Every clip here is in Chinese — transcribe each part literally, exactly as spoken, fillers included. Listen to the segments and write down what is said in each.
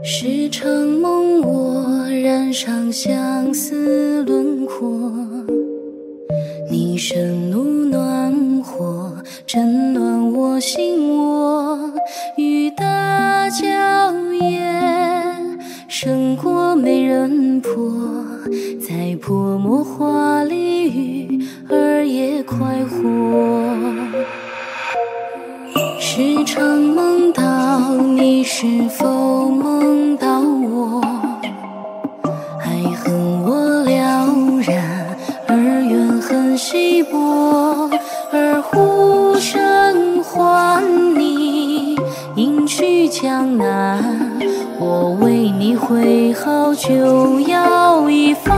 时常梦我染上相思轮廓，你盛怒暖火，震暖我心窝。雨打娇艳，胜过美人婆。在泼墨画里，鱼儿也快活。时常梦到你，是否梦到我？爱恨我了然，而怨恨稀薄。而呼声唤你，迎去江南。我为你挥毫就要一方。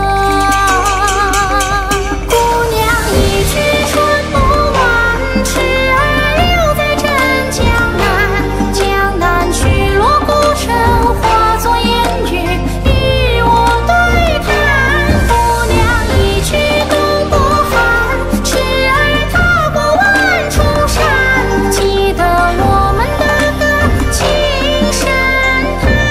姑娘一句春不完，痴儿留在镇江南。江南去落孤城，化作烟雨与我对谈。姑娘一句东不寒，痴儿踏过万重山。记得我们的歌，情深叹。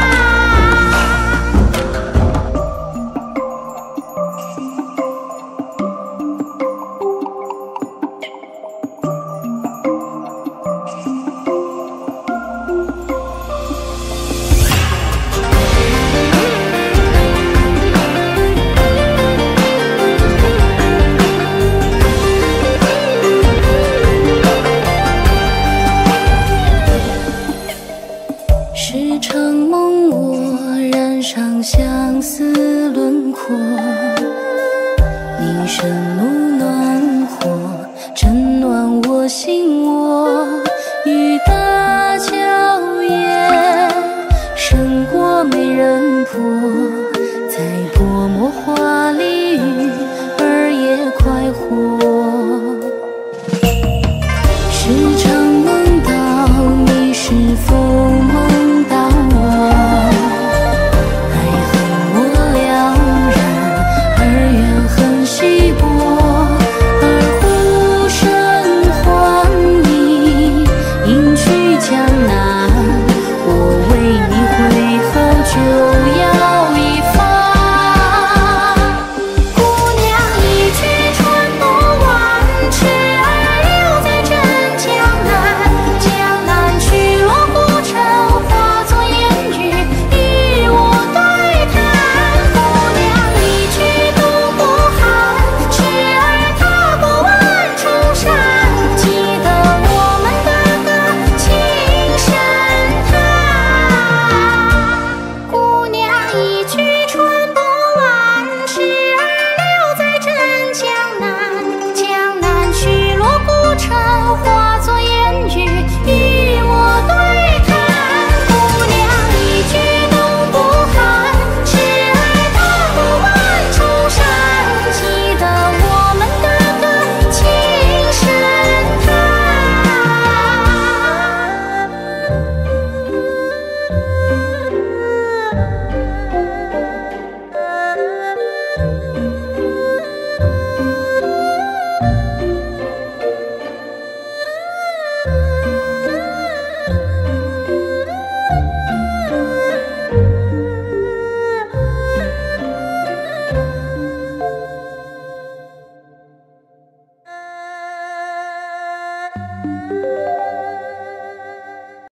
时常梦我染上相思轮廓，你盛怒暖火，震暖我心窝。雨打娇艳，胜过美人婆。在泼墨画里，鱼儿也快活。时常梦到你，是否梦到我？爱恨我了然，而怨恨稀薄。而呼声唤你，迎去江南。我为你挥毫就要一方。姑娘一句春不完，痴儿留在镇江南。江南去落孤城，化作烟雨与我对谈。姑娘一句东不寒，痴儿踏过万重山。记得我们的歌，情深叹。姑娘一句春不完，痴儿留在镇江南。江南去落孤城，化作烟雨与我对谈。姑娘一句东不寒，痴儿踏过万重山。记得我们的歌，情深叹。